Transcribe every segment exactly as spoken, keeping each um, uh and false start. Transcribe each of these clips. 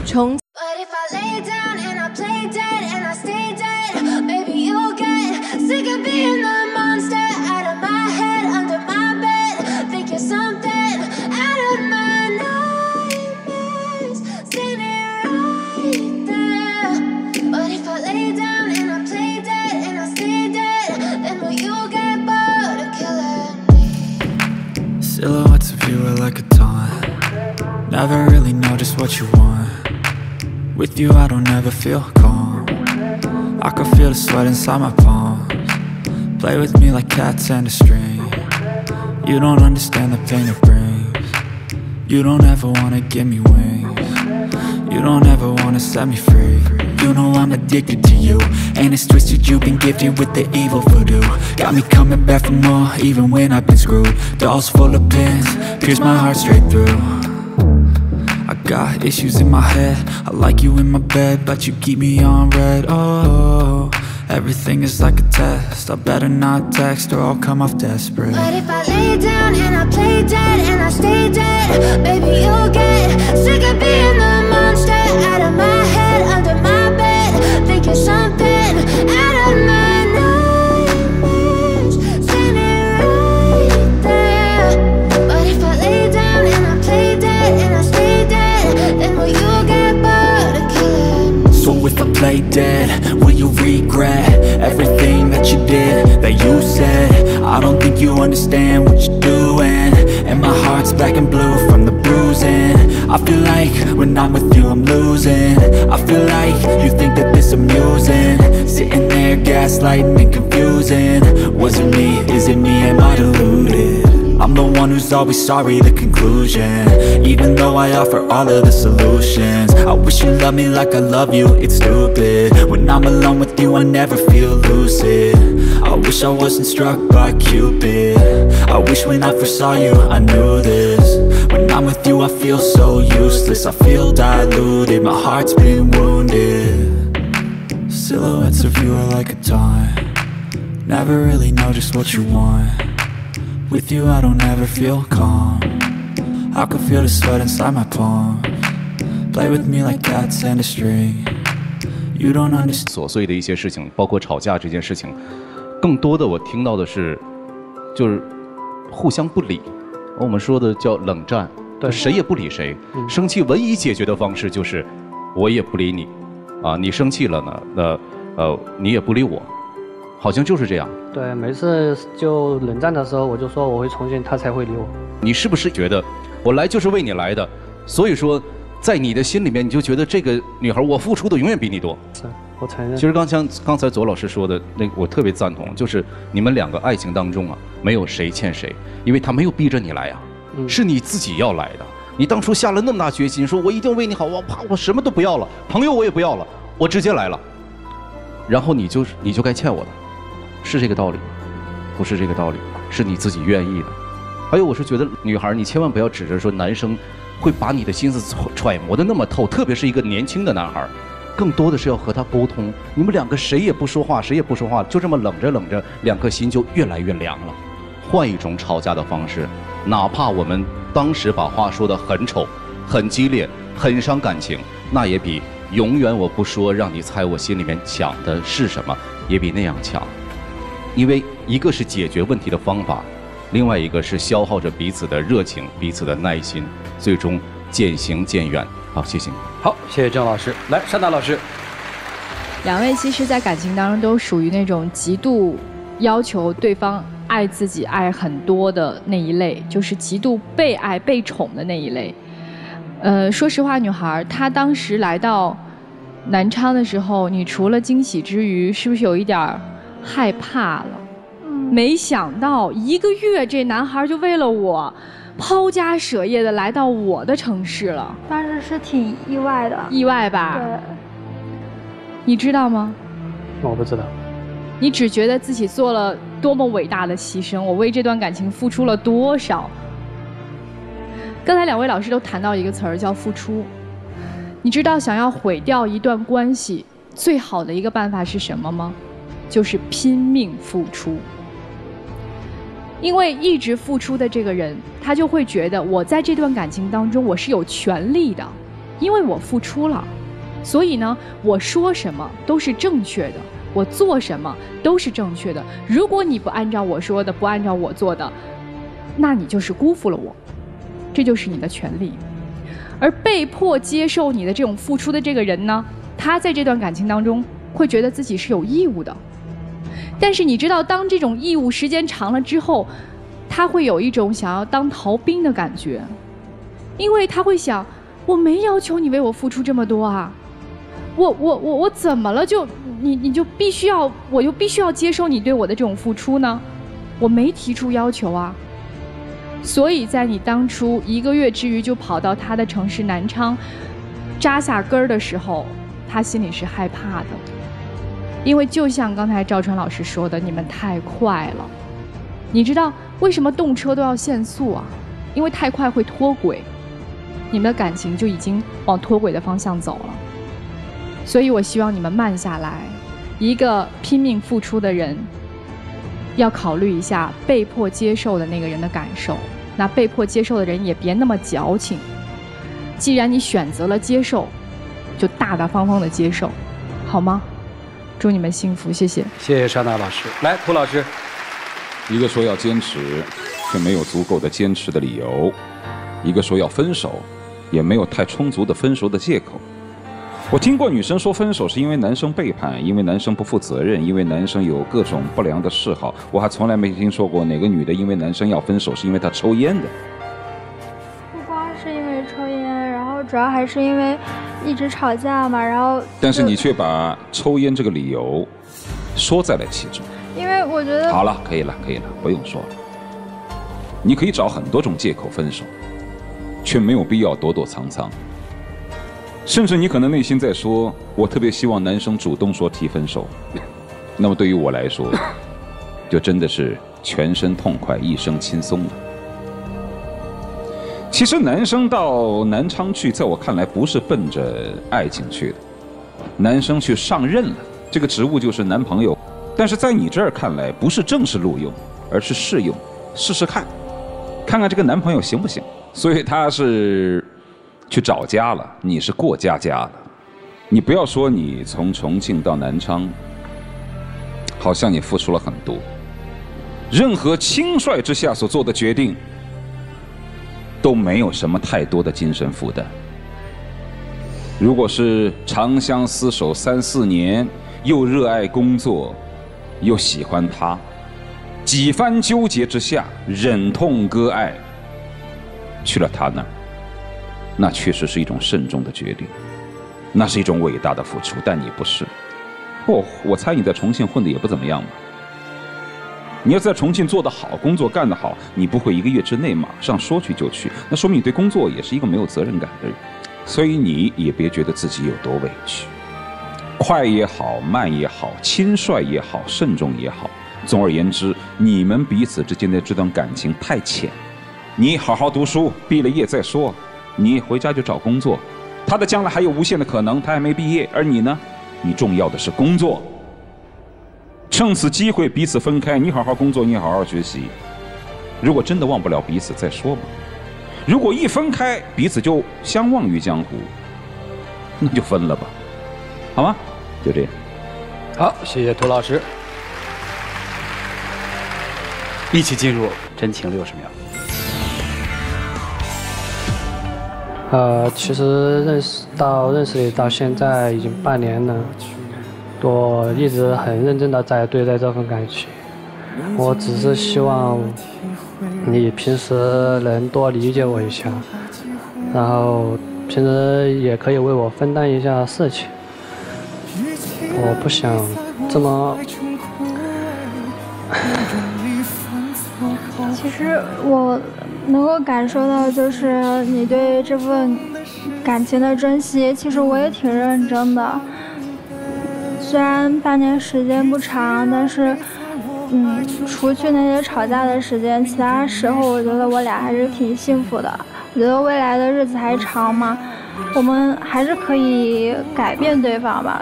重。 Silhouettes of you are like a taunt. Never really know just what you want. With you I don't ever feel calm. I can feel the sweat inside my palms. Play with me like cats and a string. You don't understand the pain it brings. You don't ever wanna give me wings. You don't ever wanna set me free. You know I'm addicted to you, and it's twisted, you've been gifted with the evil voodoo. Got me coming back for more, even when I've been screwed. Dolls full of pins, pierce my heart straight through. I got issues in my head, I like you in my bed, but you keep me on red. Oh, everything is like a test, I better not text or I'll come off desperate. But if I lay down and I play dead and I stay dead, baby you'll get sick of being the monster out of my head, under my bed, thinking something out of my nightmares, standing right there. But if I lay down and I play dead and I stay dead, then will you get bored of killing me? So if I play dead, will you regret everything that you did, that you said? I don't think you understand what you're doing, and my heart's black and blue from the bruising. I feel like when I'm with you I'm losing. I feel like you think that this amusing, sitting there gaslighting and confusing. Was it me? Is it me? Am I deluded? I'm the one who's always sorry, the conclusion, even though I offer all of the solutions. I wish you loved me like I love you, it's stupid. When I'm alone with you I never feel lucid. I wish I wasn't struck by Cupid. I wish when I first saw you I knew this. When I'm with you I feel so useless, I feel diluted, my heart's been wounded. Silhouettes of you are like a taunt. Never really know just what you want. With you I don't ever feel calm. I can feel the sweat inside my palms. Play with me like cats and a string. You don't understand. 琐碎的一些事情，包括吵架这件事情，更多的我听到的是，就是互相不理。我们说的叫冷战，对，谁也不理谁。嗯、生气唯一解决的方式就是我也不理你，啊，你生气了呢，那呃你也不理我，好像就是这样。 对，每次就冷战的时候，我就说我会重新，他才会理我。 你是不是觉得我来就是为你来的？所以说，在你的心里面，你就觉得这个女孩我付出的永远比你多。 是，我承认。 其实刚像刚才左老师说的那，我特别赞同，就是你们两个爱情当中啊，没有谁欠谁，因为他没有逼着你来呀、啊，嗯、是你自己要来的。你当初下了那么大决心，说我一定为你好，我怕我什么都不要了，朋友我也不要了，我直接来了，然后你就你就该欠我的。是这个道理，不是这个道理，是你自己愿意的。还有，我是觉得女孩，你千万不要指着说男生会把你的心思揣摩的那么透，特别是一个年轻的男孩，更多的是要和他沟通。你们两个谁也不说话，谁也不说话，就这么冷着冷着，两颗心就越来越凉了。换一种吵架的方式，哪怕我们当时把话说得很丑、很激烈、很伤感情，那也比永远我不说让你猜我心里面想的是什么，也比那样强。因为一个是解决问题的方法，另外一个是消耗着彼此的热情、彼此的耐心，最终渐行渐远。好，谢谢你。 好，谢谢郑老师。来，单达老师。 两位其实，在感情当中都属于那种极度要求对方爱自己、爱很多的那一类，就是极度被爱、被宠的那一类。呃，说实话，女孩她当时来到南昌的时候，你除了惊喜之余，是不是有一点儿害怕了？嗯，没想到一个月，这男孩就为了我抛家舍业的来到我的城市了。 当时是挺意外的。 意外吧？ 对。 你知道吗？ 我不知道。 你只觉得自己做了多么伟大的牺牲，我为这段感情付出了多少。刚才两位老师都谈到一个词儿叫付出。你知道想要毁掉一段关系最好的一个办法是什么吗？就是拼命付出。因为一直付出的这个人，他就会觉得我在这段感情当中我是有权利的， 因为我付出了，所以呢，我说什么都是正确的，我做什么都是正确的。如果你不按照我说的，不按照我做的，那你就是辜负了我，这就是你的权利。而被迫接受你的这种付出的这个人呢，他在这段感情当中会觉得自己是有义务的。但是你知道，当这种义务时间长了之后，他会有一种想要当逃兵的感觉，因为他会想，我没要求你为我付出这么多啊，我我我我怎么了？就你你就必须要，我就必须要接受你对我的这种付出呢？我没提出要求啊。所以在你当初一个月之余就跑到他的城市南昌扎下根儿的时候，他心里是害怕的，因为就像刚才赵川老师说的，你们太快了。你知道为什么动车都要限速啊？因为太快会脱轨，你们的感情就已经往脱轨的方向走了。所以我希望你们慢下来，一个拼命付出的人要考虑一下被迫接受的那个人的感受，那被迫接受的人也别那么矫情。既然你选择了接受，就大大方方的接受，好吗？祝你们幸福，谢谢。 谢谢莎娜老师。来，涂老师。 一个说要坚持，却没有足够的坚持的理由；一个说要分手，也没有太充足的分手的借口。我听过女生说分手是因为男生背叛，因为男生不负责任，因为男生有各种不良的嗜好。我还从来没听说过哪个女的因为男生要分手是因为他抽烟的。 不光是因为抽烟，然后主要还是因为一直吵架嘛，然后。 但是你却把抽烟这个理由说在了其中。 因为我觉得。 好了，可以了，可以了，不用说了。你可以找很多种借口分手，却没有必要躲躲藏藏。甚至你可能内心在说，我特别希望男生主动说提分手，那么对于我来说，就真的是全身痛快，一生轻松了。其实男生到南昌去，在我看来不是奔着爱情去的，男生去上任了，这个职务就是男朋友。但是在你这儿看来，不是正式录用，而是试用，试试看，看看这个男朋友行不行。所以他是去找家了，你是过家家了。你不要说你从重庆到南昌，好像你付出了很多。任何轻率之下所做的决定，都没有什么太多的精神负担。如果是长相厮守三四年，又热爱工作，又喜欢他，几番纠结之下，忍痛割爱，去了他那儿。那确实是一种慎重的决定，那是一种伟大的付出，但你不是。哦，我猜你在重庆混得也不怎么样吧？你要在重庆做得好，工作干得好，你不会一个月之内马上说去就去，那说明你对工作也是一个没有责任感的人。所以你也别觉得自己有多委屈，快也好，慢也好，轻率也好，慎重也好，总而言之，你们彼此之间的这段感情太浅。你好好读书，毕了业再说。你回家就找工作，他的将来还有无限的可能，他还没毕业，而你呢？你重要的是工作。趁此机会彼此分开，你好好工作，你好好学习。如果真的忘不了彼此，再说吧。如果一分开，彼此就相忘于江湖，那就分了吧，好吗？就这样。 好，谢谢涂老师。一起进入真情六十秒。 呃，其实认识到认识你到现在已经半年了，我一直很认真的在对待这份感情。我只是希望你平时能多理解我一下，然后平时也可以为我分担一下事情。我不想这么。 其实我能够感受到，就是你对这份感情的珍惜，其实我也挺认真的。虽然半年时间不长，但是，嗯，除去那些吵架的时间，其他时候我觉得我俩还是挺幸福的。我觉得未来的日子还长嘛，我们还是可以改变对方吧。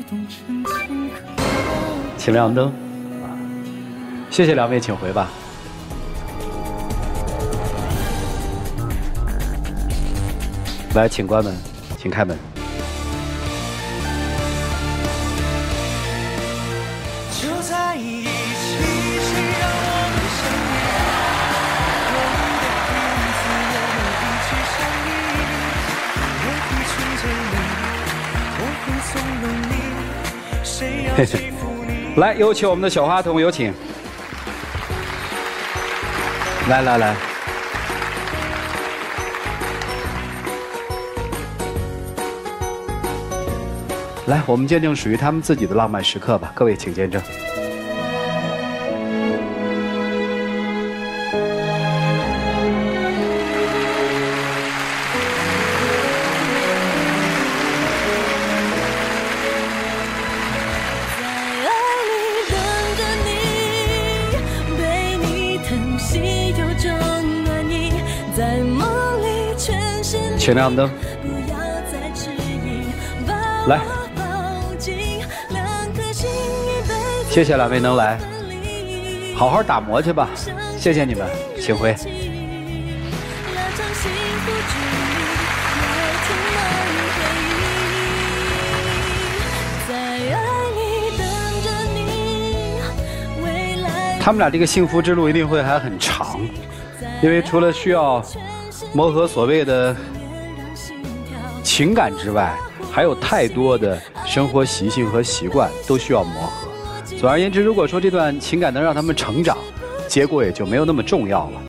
请亮灯。谢谢两位，请回吧。来，请关门。 请开门。 就在一起，谁让我们相遇？我们的名字我们一起相依，我会宠着你，我会纵容你，谁要欺负你？ 来，有请我们的小花童，有请。来来来。 来，我们见证属于他们自己的浪漫时刻吧，各位请见证。请亮灯。来。 谢谢两位能来，好好打磨去吧。谢谢你们，请回。他们俩这个幸福之路一定会还很长，因为除了需要磨合所谓的情感之外，还有太多的生活习性和习惯都需要磨合。 总而言之，如果说这段情感能让他们成长，结果也就没有那么重要了。